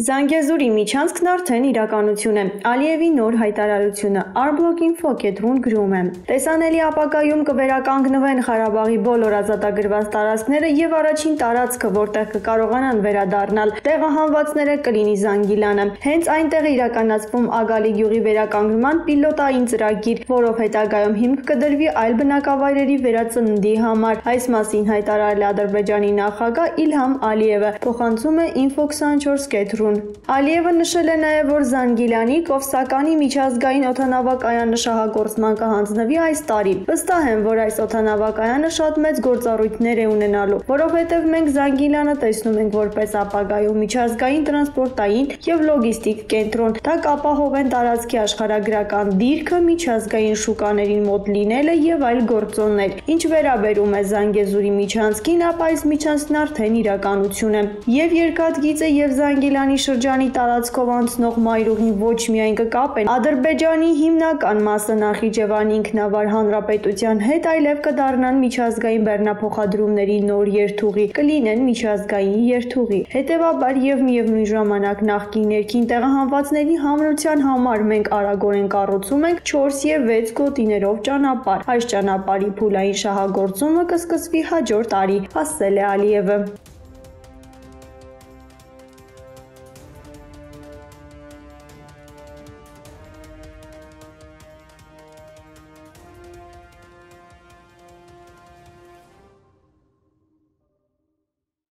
Զանգեզուրի միջանցքն արդեն իրականություն է։ Ալիևի նոր հայտարարությունը Arblog.info կետրուն գրում է. Տեսանելի ապագայում կվերականգնվեն Ղարաբաղի բոլոր ազատագրված տարածքները եւ առաջին տարածքը, որտեղ կկարողանան վերադառնալ տեղահանվածները կլինի Զանգիլանը։ Հենց այնտեղ իրականացվում Ագալի գյուղի վերականգնման պիլոտային ծրագիր, որով հետագայում հիմք կդրվի այլ բնակավայրերի վերածննդի համար։ Այս մասին հայտարարել է Ադրբեջանի նախագահ Իլհամ Ալիևը, փոխանցում է Info24 կետրուն։ Ալիևը նշել է նաև, որ Զանգիլանի Կովսականի միջազգային օդանավակայանը շահագործման կհանձնվի այս տարի։ Վստահ եմ, որ այս օդանավակայանը շատ մեծ գործառույթներ է ունենալու, որովհետև մենք Զանգիլանը տեսնում ենք որպես ապագայում միջազգային տրանսպորտային եւ լոգիստիկ կենտրոն։ Դա կապահովեն տարածքի աշխարհագրական դիրքը, միջազգային շուկաներին մոտ լինելը եւ այլ գործոններ։ Ինչ վերաբերում է Զանգեզուրի միջանցքին, ապա այս միջանցքն արդեն իրականություն է։ Եվ Երկաթգիծը եւ Զանգիլանի շրջանի տարածքով անցնող մայրուղին ոչ միայն կկապեն Ադրբեջանի հիմնական մասը Նախիջևանի ինքնավար հանրապետության հետ, այլև կդառնան միջազգային բեռնափոխադրումների նոր երթուղի, կլինեն միջազգային երթուղի։ Հետևաբար եւ միևնույն ժամանակ նախկին ներքին տեղահանվածների համրության համար մենք արագորեն կառուցում ենք 4 եւ 6 գոտիներով ճանապարհ։ Այս ճանապարհի փուլային շահագործումը կսկսվի հաջորդ տարի, ասել է Ալիևը։